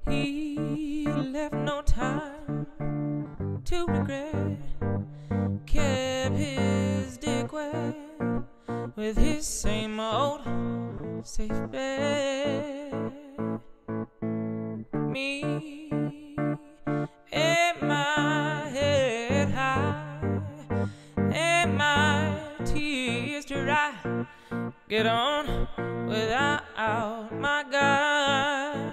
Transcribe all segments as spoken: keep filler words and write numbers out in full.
He left no time to regret, kept his dick wet with his same old safe bet. Me and my head high and my tears dry, get on without my guy.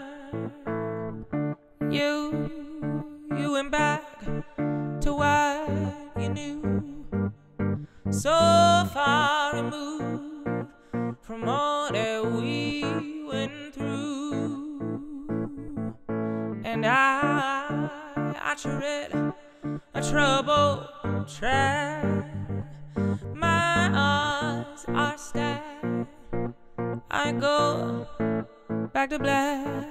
You, you went back to what you knew, so far removed from all that we went through. And I, I tread a troubled track. My odds are stacked. I go back to black.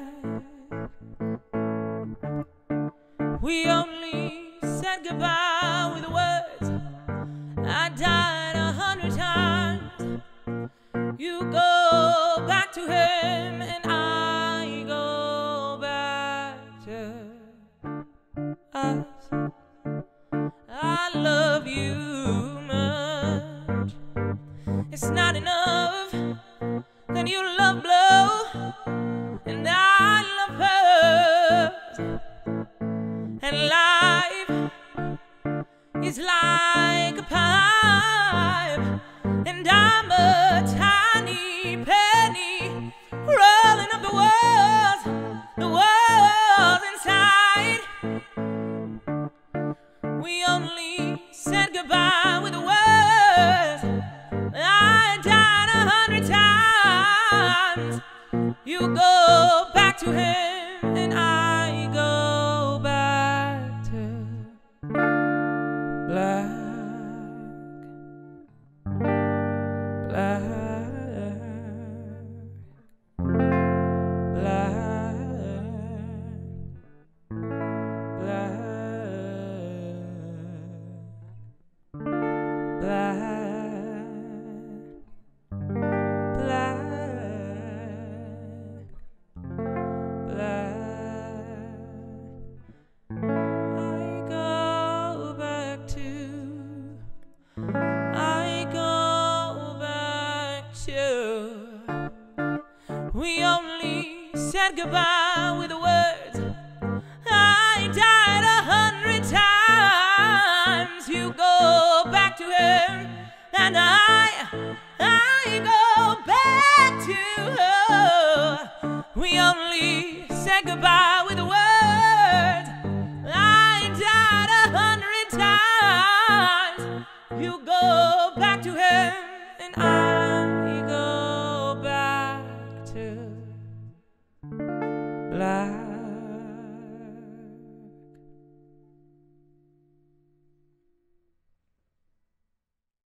We only said goodbye with words. I died a hundred times. You go back to him and I go back to us. I love you much. It's not enough. Then you love blow and I love hers. And life is like a pipe, and I'm a tiny penny rolling up the walls, the walls inside. We only said goodbye with words. I died a hundred times. You go back to him and I go back to black, black, black, black, black, black, black. I go back to, I go back to. We only said goodbye with words. I died a hundred times. You go back to him and I, I go back to her. We only said goodbye with words. I died a hundred times. You go back to him and I go back to black.